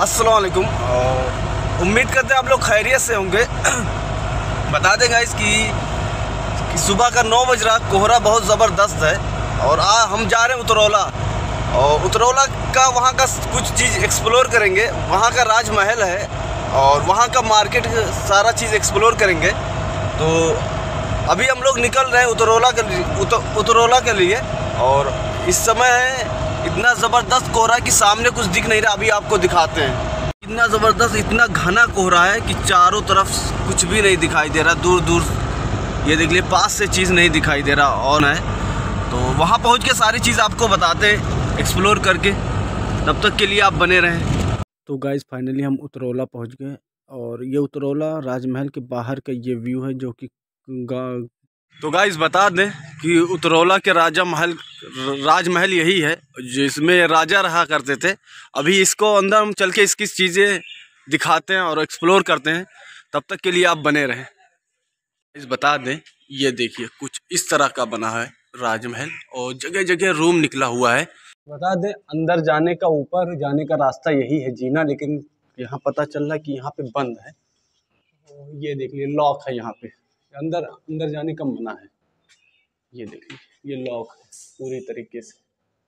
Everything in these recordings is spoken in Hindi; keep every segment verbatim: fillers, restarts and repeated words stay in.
अस्सलाम वालेकुम। उम्मीद करते हैं आप लोग खैरियत से होंगे। बता दें गाइस कि, कि सुबह का नौ बज रहा, कोहरा बहुत ज़बरदस्त है और आ हम जा रहे हैं उतरौला। और उतरौला का वहाँ का कुछ चीज़ एक्सप्लोर करेंगे। वहाँ का राजमहल है और वहाँ का मार्केट, सारा चीज़ एक्सप्लोर करेंगे। तो अभी हम लोग निकल रहे हैं उतरौला के लिए उतरौला के लिए और इस समय इतना ज़बरदस्त कोहरा कि सामने कुछ दिख नहीं रहा। अभी आपको दिखाते हैं। इतना ज़बरदस्त, इतना घना कोहरा है कि चारों तरफ कुछ भी नहीं दिखाई दे रहा। दूर दूर ये देख लिए, पास से चीज़ नहीं दिखाई दे रहा ऑन है। तो वहाँ पहुँच के सारी चीज़ आपको बताते हैं एक्सप्लोर करके। तब तक के लिए आप बने रहें। तो गाइस फाइनली हम उतरौला पहुँच गए और ये उतरौला राजमहल के बाहर का ये व्यू है जो कि तो गाइस बता दें कि उतरौला के राजा महल राजमहल यही है जिसमें राजा रहा करते थे। अभी इसको अंदर हम चल के इसकी चीज़ें दिखाते हैं और एक्सप्लोर करते हैं। तब तक के लिए आप बने रहें। इस बता दें, ये देखिए कुछ इस तरह का बना है राजमहल और जगह जगह रूम निकला हुआ है। बता दें अंदर जाने का, ऊपर जाने का रास्ता यही है जीना, लेकिन यहाँ पता चल रहा है कि यहाँ पे बंद है। ये देख लीजिए लॉक है, यहाँ पे अंदर अंदर जाने का मना है। ये देखिए ये लॉक है पूरी तरीके से।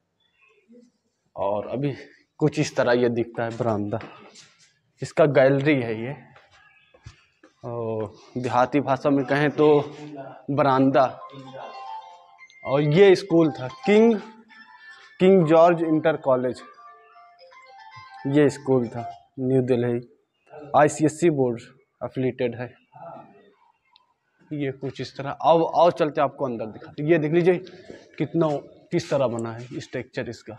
और अभी कुछ इस तरह ये दिखता है बरामदा, इसका गैलरी है ये। और देहाती भाषा में कहें तो बरामदा। और ये स्कूल था King King George inter college, ये स्कूल था New Delhi, ICSE board affiliated है। ये कुछ इस तरह। आओ आओ चलते आपको अंदर दिखाते। ये देख लीजिए कितना किस तरह बना है स्ट्रक्चर इसका।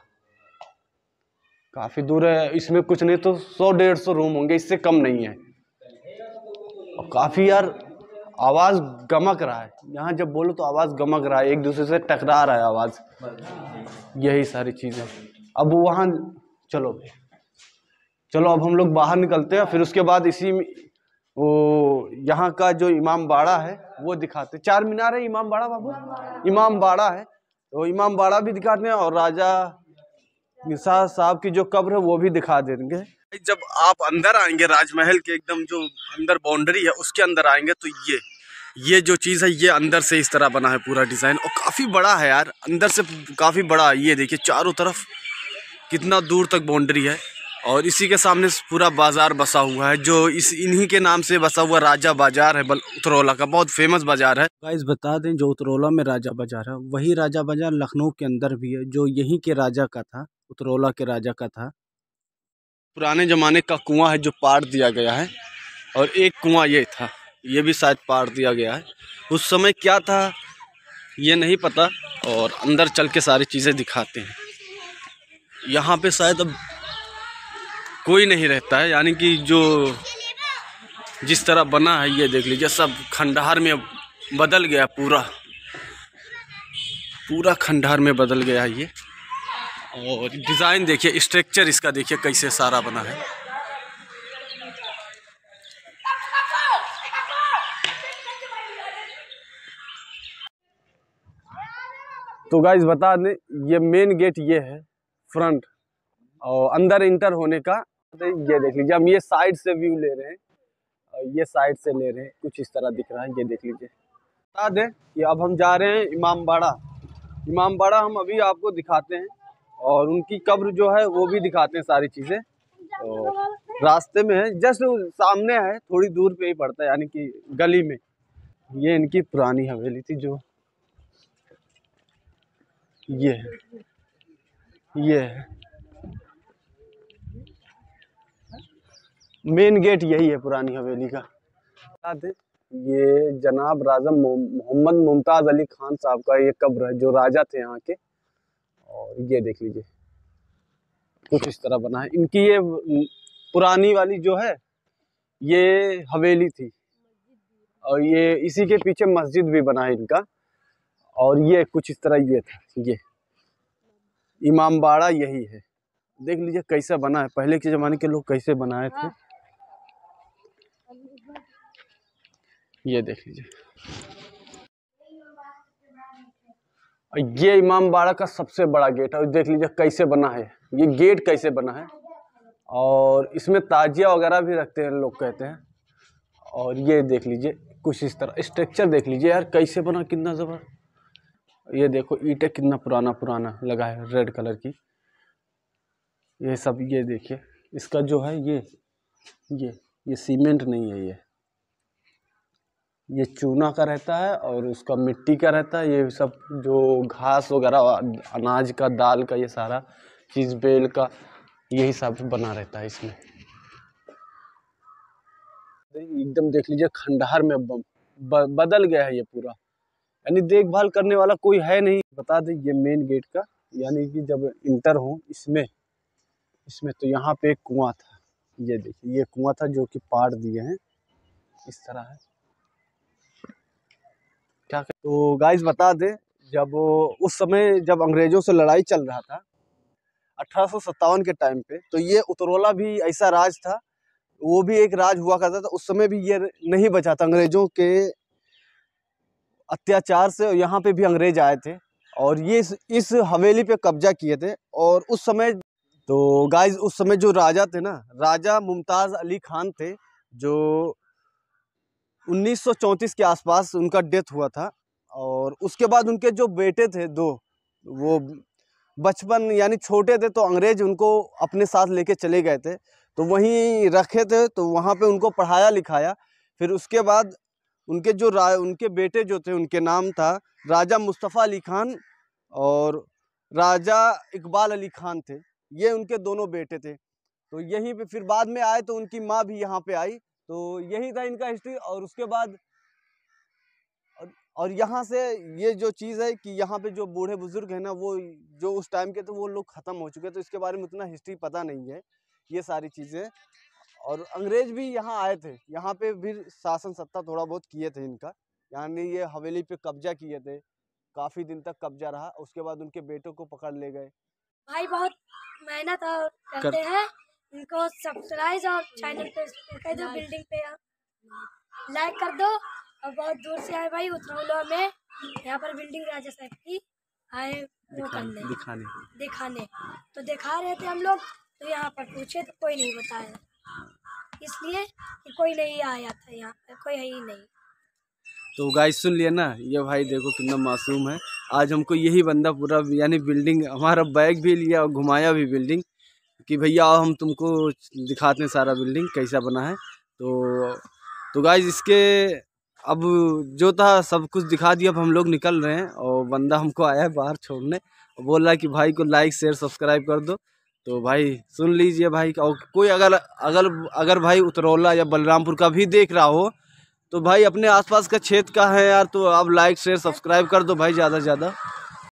काफी दूर है, इसमें कुछ नहीं तो सौ डेढ़ सौ रूम होंगे, इससे कम नहीं है। और काफी यार आवाज गमक रहा है, यहाँ जब बोलो तो आवाज गमक रहा है, एक दूसरे से टकरा रहा है आवाज। यही सारी चीजें। अब वहाँ चलो चलो अब हम लोग बाहर निकलते हैं, फिर उसके बाद इसी वो यहाँ का जो इमाम बाड़ा है वो दिखाते। चार मीनार है, इमाम बाड़ा बाबू, इमाम बाड़ा है तो इमाम बाड़ा भी दिखाते हैं और राजा निसार साहब की जो कब्र है वो भी दिखा देंगे। जब आप अंदर आएंगे राजमहल के एकदम जो अंदर बाउंड्री है उसके अंदर आएंगे तो ये ये जो चीज़ है ये अंदर से इस तरह बना है पूरा डिज़ाइन और काफ़ी बड़ा है यार, अंदर से काफ़ी बड़ा। ये देखिए चारों तरफ कितना दूर तक बाउंड्री है और इसी के सामने पूरा बाजार बसा हुआ है जो इस इन्हीं के नाम से बसा हुआ राजा बाजार है। उतरौला का बहुत फेमस बाजार है। गाइस बता दें जो उतरौला में राजा बाजार है वही राजा बाजार लखनऊ के अंदर भी है जो यहीं के राजा का था, उतरौला के राजा का था। पुराने ज़माने का कुआं है जो पाट दिया गया है और एक कुआं ये था, ये भी शायद पाट दिया गया है। उस समय क्या था ये नहीं पता और अंदर चल के सारी चीज़ें दिखाते हैं। यहाँ पे शायद अब कोई नहीं रहता है, यानी कि जो जिस तरह बना है ये देख लीजिए सब खंडहर में बदल गया, पूरा पूरा खंडहर में बदल गया है ये। और डिज़ाइन देखिए, स्ट्रक्चर इसका देखिए कैसे सारा बना है। तो गाइस बता दें ये मेन गेट ये है फ्रंट और अंदर इंटर होने का। ये देख लीजिए हम ये साइड से व्यू ले रहे हैं और ये साइड से ले रहे हैं, कुछ इस तरह दिख रहा है। ये देख लीजिए। बता दें कि अब हम जा रहे हैं इमाम बाड़ा। इमाम बाड़ा हम अभी आपको दिखाते हैं और उनकी कब्र जो है वो भी दिखाते हैं सारी चीज़ें। और रास्ते में है, जस्ट सामने है, थोड़ी दूर पे ही पड़ता है, यानी कि गली में। ये इनकी पुरानी हवेली थी जो ये है ये है मेन गेट यही है पुरानी हवेली का। ये जनाब राजा मोहम्मद मुमताज़ अली खान साहब का ये कब्र है जो राजा थे यहाँ के। और ये देख लीजिए कुछ इस तरह बना है। इनकी ये पुरानी वाली जो है ये हवेली थी और ये इसी के पीछे मस्जिद भी बना है इनका। और ये कुछ इस तरह ये था, ये इमाम बाड़ा यही है। देख लीजिए कैसा बना है, पहले के ज़माने के लोग कैसे बनाए थे। ये देख लीजिए। ये इमाम बाड़ा का सबसे बड़ा गेट है, देख लीजिए कैसे बना है, ये गेट कैसे बना है। और इसमें ताजिया वगैरह भी रखते हैं लोग कहते हैं। और ये देख लीजिए कुछ इस तरह स्ट्रक्चर देख लीजिए यार कैसे बना, कितना ज़बर। ये देखो ईंटें कितना पुराना पुराना लगा है रेड कलर की, ये सब। ये देखिए इसका जो है ये ये ये सीमेंट नहीं है, ये ये चूना का रहता है और उसका मिट्टी का रहता है। ये सब जो घास वगैरह अनाज का दाल का ये सारा चीज़ बेल का यही सब बना रहता है इसमें। एकदम देख लीजिए खंडहर में ब, ब, बदल गया है ये पूरा, यानी देखभाल करने वाला कोई है नहीं। बता दें ये मेन गेट का, यानी कि जब इंटर हो इसमें इसमें तो यहाँ पे एक कुआं था। ये देखिए ये कुआं था जो कि पाड़ दिए हैं इस तरह है क्या। तो गाइस बता दें जब उस समय जब अंग्रेजों से लड़ाई चल रहा था अठारह सौ सत्तावन के टाइम पे, तो ये उतरौला भी ऐसा राज था, वो भी एक राज हुआ करता था। उस समय भी ये नहीं बचा था अंग्रेजों के अत्याचार से। यहाँ पे भी अंग्रेज आए थे और ये इस, इस हवेली पे कब्जा किए थे। और उस समय तो गाइस उस समय जो राजा थे ना, राजा मुमताज़ अली खान थे, जो उन्नीस सौ चौंतीस के आसपास उनका डेथ हुआ था। और उसके बाद उनके जो बेटे थे दो, वो बचपन यानी छोटे थे तो अंग्रेज उनको अपने साथ लेके चले गए थे, तो वहीं रखे थे, तो वहाँ पे उनको पढ़ाया लिखाया। फिर उसके बाद उनके जो रा उनके बेटे जो थे उनके नाम था राजा मुस्तफ़ा अली खान और राजा इकबाल अली खान थे, ये उनके दोनों बेटे थे। तो यहीं पे फिर बाद में आए तो उनकी माँ भी यहाँ पे आई, तो यही था इनका हिस्ट्री। और उसके बाद और, और यहाँ से ये जो चीज़ है कि यहाँ पे जो बूढ़े बुजुर्ग हैं ना, वो जो उस टाइम के थे वो लोग ख़त्म हो चुके, तो इसके बारे में उतना हिस्ट्री पता नहीं है ये सारी चीज़ें। और अंग्रेज भी यहाँ आए थे, यहाँ पे भी शासन सत्ता थोड़ा बहुत किए थे इनका, यानी ये हवेली पे कब्जा किए थे, काफ़ी दिन तक कब्जा रहा। उसके बाद उनके बेटों को पकड़ ले गए। भाई बहुत मेहनत करते कर... हैं, इनको सब्सक्राइब और चैनल पे कर दो, बिल्डिंग पे लाइक कर दो। और बहुत दूर से आए भाई उतरौला में, यहाँ पर बिल्डिंग राजा साहब की आए वो करने दिखाने दिखाने तो दिखा रहे थे हम लोग। तो यहाँ पर पूछे तो कोई नहीं बताया, इसलिए कि कोई नहीं आया था यहाँ पर, कोई है ही नहीं। तो गाइस सुन लिया ना, ये भाई देखो कितना मासूम है। आज हमको यही बंदा पूरा यानी बिल्डिंग हमारा बैग भी लिया और घुमाया भी बिल्डिंग, कि भैया आओ हम तुमको दिखाते हैं सारा बिल्डिंग कैसा बना है। तो तो गाइस इसके अब जो था सब कुछ दिखा दिया। अब हम लोग निकल रहे हैं और बंदा हमको आया है बाहर छोड़ने, बोल रहा है कि भाई को लाइक शेयर सब्सक्राइब कर दो। तो भाई सुन लीजिए भाई, और कोई अगर अगर अगर भाई उतरौला या बलरामपुर का भी देख रहा हो तो भाई अपने आसपास का क्षेत्र का है यार, तो आप लाइक शेयर सब्सक्राइब कर दो भाई ज़्यादा से ज़्यादा।